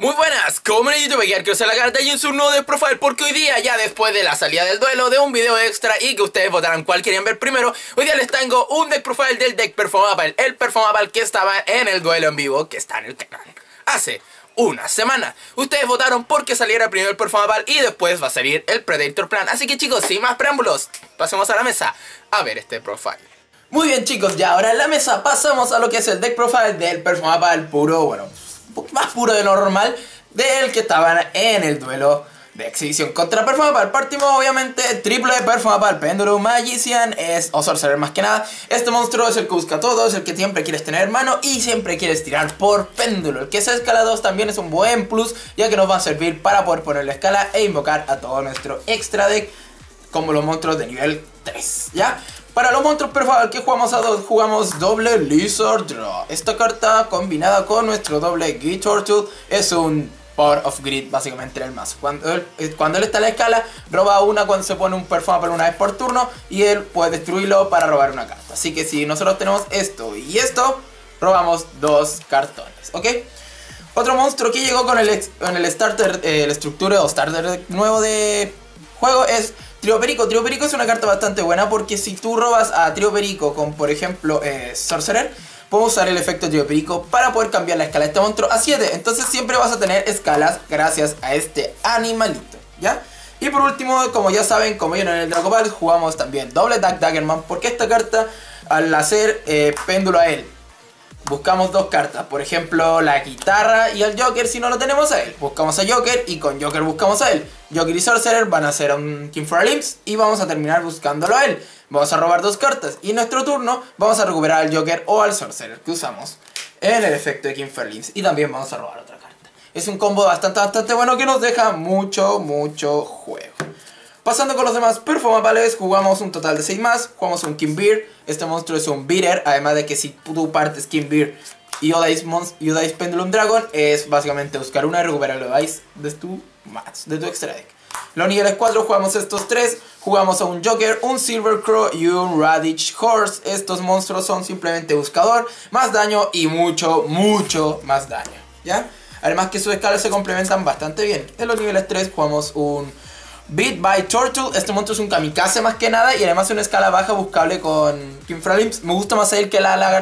Muy buenas, como en YouTube, quiero hacer la carta y en su nuevo deck profile, porque hoy día, ya después de la salida del duelo, de un video extra y que ustedes votaran cuál querían ver primero, hoy día les tengo un deck profile del deck Perfumapal, el Perfumapal que estaba en el duelo en vivo, que está en el canal hace una semana. Ustedes votaron porque saliera primero el Perfumapal y después va a salir el Predator Plan. Así que chicos, sin más preámbulos, pasemos a la mesa a ver este profile. Muy bien chicos, ya ahora en la mesa pasamos a lo que es el deck profile del Perfumapal puro, bueno, un poco más puro de lo normal, del que estaban en el duelo de exhibición contra Perfumapal. Partimos obviamente triple Perfumapal, Pendulum, Magician o Sorcerer más que nada. Este monstruo es el que busca todo, es el que siempre quieres tener en mano y siempre quieres tirar por péndulo. El que sea escala 2 también es un buen plus, ya que nos va a servir para poder ponerle escala e invocar a todo nuestro extra deck, como los monstruos de nivel 3, ¿ya? Para los monstruos Perfumapal que jugamos a 2, jugamos doble Lizard Draw. Esta carta combinada con nuestro doble Greed Turtle es un Power of Greed básicamente en el mazo. Cuando él está en la escala, roba una cuando se pone un Perfumapal una vez por turno y él puede destruirlo para robar una carta. Así que si nosotros tenemos esto y esto, robamos dos cartones, ¿ok? Otro monstruo que llegó con el starter, la estructura o starter nuevo de juego es Trío Perico. Trío Perico es una carta bastante buena porque si tú robas a Trío Perico con, por ejemplo, Sorcerer, podemos usar el efecto Trío Perico para poder cambiar la escala de este monstruo a 7. Entonces siempre vas a tener escalas gracias a este animalito, ¿ya? Y por último, como ya saben, como vieron en el Dragopal, jugamos también doble Daggerman, porque esta carta, al hacer péndulo a él, buscamos dos cartas, por ejemplo la guitarra y el Joker. Si no lo tenemos a él, buscamos a Joker y con Joker buscamos a él. Joker y Sorcerer van a hacer un King for a Limbs y vamos a terminar buscándolo a él. Vamos a robar dos cartas y en nuestro turno vamos a recuperar al Joker o al Sorcerer que usamos en el efecto de King for a Limbs y también vamos a robar otra carta. Es un combo bastante bueno que nos deja mucho juego. Pasando con los demás Perfumapales, jugamos un total de 6 más. Jugamos un King Bear. Este monstruo es un beater, además de que si tú partes King Bear y Odai's Pendulum Dragon, es básicamente buscar una y recuperar los Odai's de tu extra deck. Los niveles 4 jugamos estos 3. Jugamos a un Joker, un Silver Crow y un Radish Horse. Estos monstruos son simplemente buscador, más daño y mucho más daño, ¿ya? Además que sus escalas se complementan bastante bien. En los niveles 3 jugamos un Beat by Turtle. Este monstruo es un kamikaze más que nada y además es una escala baja buscable con King for a Limbs. Me gusta más él que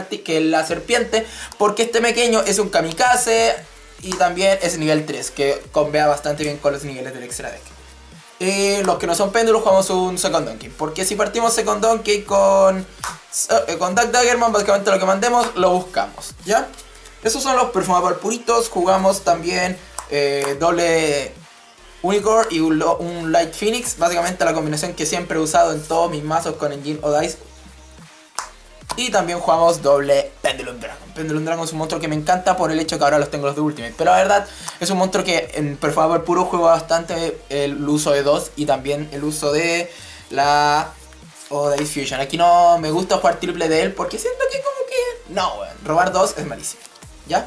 la serpiente, porque este pequeño es un kamikaze y también es nivel 3, que combea bastante bien con los niveles del extra deck. Los que no son péndulos jugamos un Second Donkey, porque si partimos Second Donkey con Daggerman, básicamente lo que mandemos lo buscamos, ¿ya? Esos son los Perfumapal puritos. Jugamos también doble Unicorn y un Light Phoenix, básicamente la combinación que siempre he usado en todos mis mazos con Engine o Dice. Y también jugamos doble Pendulum Dragon. Pendulum Dragon es un monstruo que me encanta por el hecho que ahora los tengo los de Ultimate, pero la verdad es un monstruo que en Perfumapal puro juego bastante el uso de 2 y también el uso de la Dice Fusion. Aquí no me gusta jugar triple de él porque siento que como que no, bueno, robar 2 es malísimo, ¿ya?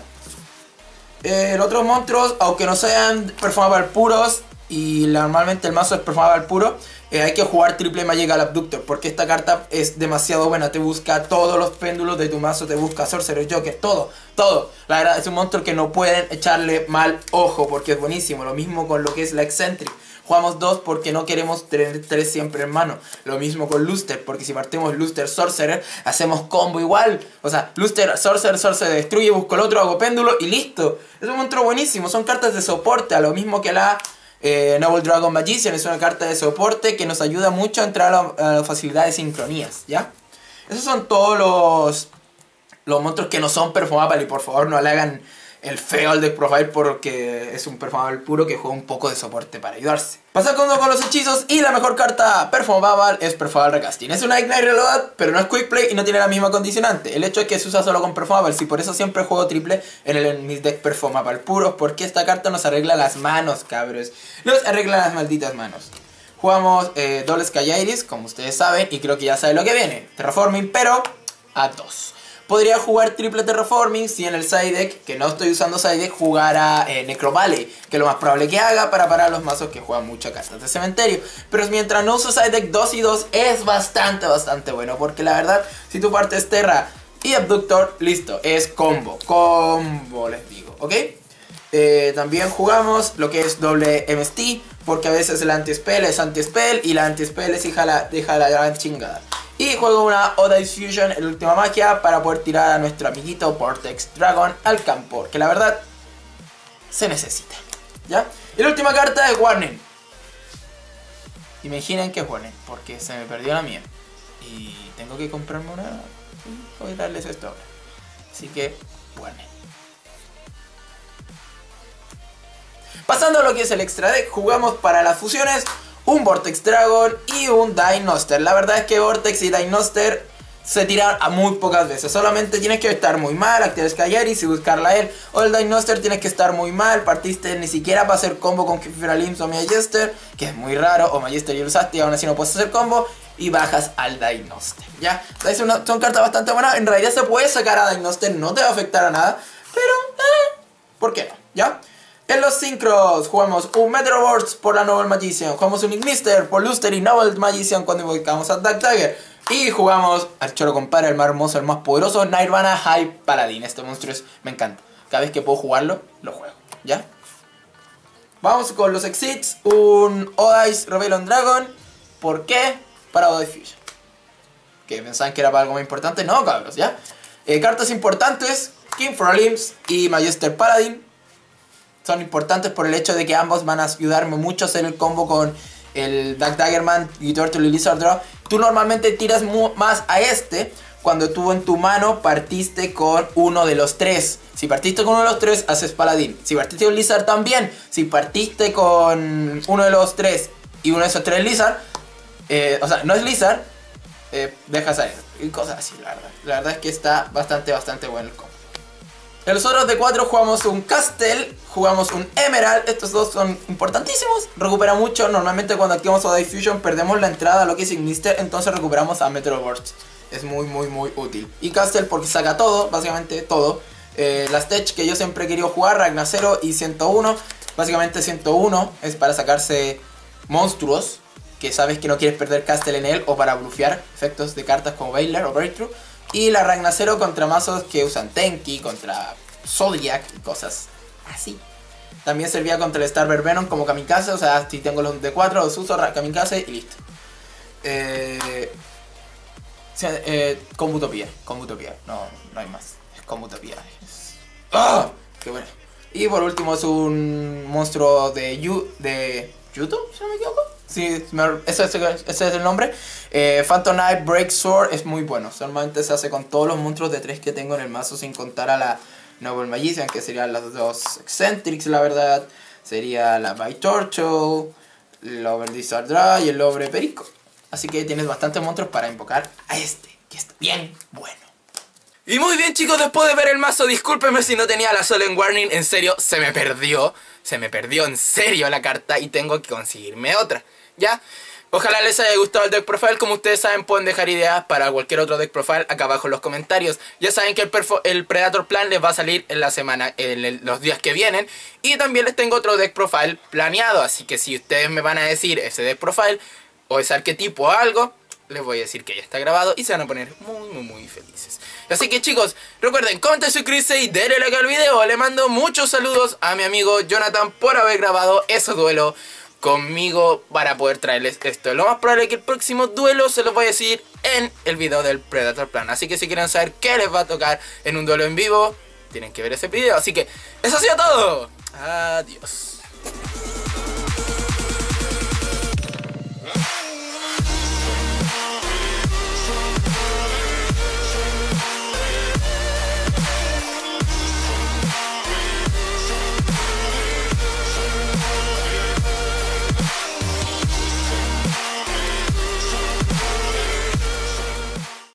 Los otros monstruos, aunque no sean Perfumapal puros y normalmente el mazo es Perfumapal puro, hay que jugar triple Magical Abductor porque esta carta es demasiado buena. Te busca todos los péndulos de tu mazo, te busca Sorcerer, Joker, todo. La verdad es un monstruo que no pueden echarle mal ojo porque es buenísimo. Lo mismo con lo que es la Eccentric. Jugamos 2 porque no queremos tener 3 siempre en mano. Lo mismo con Luster, porque si partimos Luster, Sorcerer, hacemos combo igual. O sea, Luster, Sorcerer destruye, busco el otro, hago péndulo y listo. Es un monstruo buenísimo, son cartas de soporte, a lo mismo que la Noble Dragon Magician. Es una carta de soporte que nos ayuda mucho a entrar a la facilidad de sincronías, ¿ya? Esos son todos los monstruos que no son Perfumapal y por favor no le hagan el feo al deck profile porque es un Perfumapal puro que juega un poco de soporte para ayudarse. Pasando con los hechizos, y la mejor carta Perfumapal es Perfumapal Recasting. Es una Ignite Reload, pero no es Quick Play y no tiene la misma condicionante. El hecho es que se usa solo con Perfumapal, sí, por eso siempre juego triple en mis decks Perfumapal puros, porque esta carta nos arregla las manos, cabros. Nos arregla las malditas manos. Jugamos doble Sky Iris, como ustedes saben, y creo que ya saben lo que viene. Terraforming, pero a 2. Podría jugar triple Terraforming si en el side deck, que no estoy usando side deck, jugara Necro Valley, que es lo más probable que haga para parar los mazos que juegan muchas cartas de cementerio. Pero mientras no uso side deck 2 y 2 es bastante bueno, porque la verdad, si tú partes Terra y Abductor, listo, es combo les digo, ¿ok? También jugamos lo que es doble MST, porque a veces el anti-spell es anti-spell y la anti-spell es deja la gran chingada. Y juego una Odice Fusion, el última magia, para poder tirar a nuestro amiguito Vortex Dragon al campo, que la verdad se necesita, ¿ya? Y la última carta es Warning. Imaginen que es Warning, porque se me perdió la mía y tengo que comprarme una y voy a darles esto ahora. Así que, Warning. Pasando a lo que es el extra deck, jugamos para las fusiones un Vortex Dragon y un Dinoster. La verdad es que Vortex y Dinoster se tiran a muy pocas veces. Solamente tienes que estar muy mal, activar Skyjaris y buscarla a él. O el Dinoster tienes que estar muy mal, partiste ni siquiera para hacer combo con Kefiralims o Magister, que es muy raro, o Magister y el usaste y aún así no puedes hacer combo. Y bajas al Dinoster, ¿ya? Son cartas bastante buenas. En realidad se puede sacar a Dinoster, no te va a afectar a nada. Pero, ¿por qué no? ¿Ya? En los Synchros jugamos un Meteoroverse por la Noble Magician, jugamos un Ignister por Luster y Noble Magician cuando invocamos a Dark Dagger. Y jugamos al choro compadre, el más hermoso, el más poderoso, Nirvana High Paladin. Este monstruo me encanta. Cada vez que puedo jugarlo, lo juego, ¿ya? Vamos con los Exits, un Odice Rebellion Dragon. ¿Por qué? Para Odice Fusion. ¿Que pensaban que era para algo más importante? No, cabros, ¿ya? Cartas importantes, Kefiralims y Magister Paladin. Son importantes por el hecho de que ambos van a ayudarme mucho a hacer el combo con el Dark Daggerman y Turtle y Lizard Draw. Tú normalmente tiras más a este cuando tú en tu mano partiste con uno de los tres. Si partiste con uno de los tres, haces Paladín. Si partiste con Lizard también. Si partiste con uno de los tres y uno de esos tres Lizard, o sea, no es Lizard, dejas a él. Y cosas así, la verdad. La verdad es que está bastante bueno el combo. En los otros de 4 jugamos un Castle, jugamos un Emerald. Estos dos son importantísimos. Recupera mucho. Normalmente cuando activamos Odice Fusion perdemos la entrada a lo que es Ignister, entonces recuperamos a Meteoroverse. Es muy útil. Y Castle porque saca todo, básicamente todo. Las Tech que yo siempre he querido jugar, Ragnar 0 y 101. Básicamente 101 es para sacarse monstruos que sabes que no quieres perder Castle en él, o para blufear efectos de cartas como Bailer o Breakthrough. Y la Ragnar 0 contra mazos que usan Tenki, contra Zodiac y cosas así. También servía contra el Starver Venom como Kamikaze, o sea, si tengo los de 4 los uso Kamikaze y listo. Combutopía, no hay más, es Combutopía. ¡Ah! ¡Qué bueno! Y por último es un monstruo de YouTube, si no me equivoco. Sí, ese es el nombre. Phantom Knight Break Sword es muy bueno. Normalmente se hace con todos los monstruos de 3 que tengo en el mazo, sin contar a la Noble Magician, que serían las dos Eccentrics, la verdad. Sería la By Turtle, el Lover Lizard Draw y el Lover Perico. Así que tienes bastantes monstruos para invocar a este, que está bien bueno. Y muy bien, chicos, después de ver el mazo, discúlpenme si no tenía la Solemn Warning. En serio, se me perdió en serio la carta y tengo que conseguirme otra, ¿ya? Ojalá les haya gustado el deck profile. Como ustedes saben, pueden dejar ideas para cualquier otro deck profile acá abajo en los comentarios. Ya saben que el Predator Plan les va a salir en la semana, los días que vienen. Y también les tengo otro deck profile planeado, así que si ustedes me van a decir ese deck profile o ese arquetipo o algo, les voy a decir que ya está grabado y se van a poner muy felices. Así que, chicos, recuerden, comenten, suscribirse y denle like al video. Le mando muchos saludos a mi amigo Jonathan por haber grabado ese duelo conmigo para poder traerles esto. Lo más probable es que el próximo duelo se los voy a decir en el video del Predator Plan. Así que si quieren saber qué les va a tocar en un duelo en vivo, tienen que ver ese video. Así que eso ha sido todo. Adiós.